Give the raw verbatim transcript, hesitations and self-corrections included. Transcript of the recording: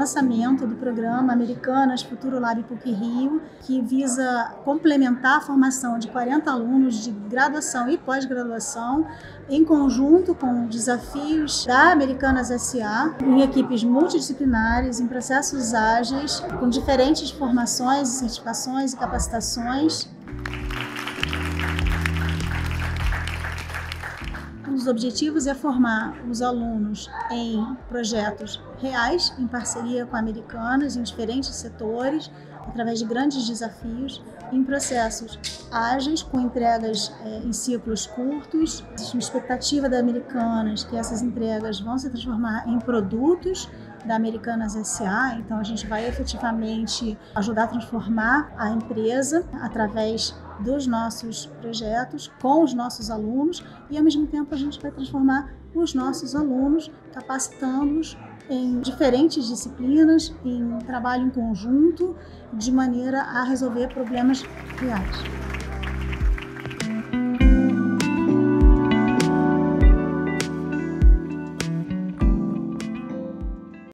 lançamento do programa Americanas Futuro Lab PUC-Rio, que visa complementar a formação de quarenta alunos de graduação e pós-graduação, em conjunto com desafios da Americanas S A, em equipes multidisciplinares, em processos ágeis, com diferentes formações, certificações e capacitações. Um dos objetivos é formar os alunos em projetos reais, em parceria com a Americanas, em diferentes setores, através de grandes desafios, em processos ágeis, com entregas é, em ciclos curtos. Existe uma expectativa da Americanas que essas entregas vão se transformar em produtos da Americanas S A, então a gente vai efetivamente ajudar a transformar a empresa através dos nossos projetos, com os nossos alunos, e ao mesmo tempo a gente vai transformar os nossos alunos, capacitando-os em diferentes disciplinas, em trabalho em conjunto, de maneira a resolver problemas reais.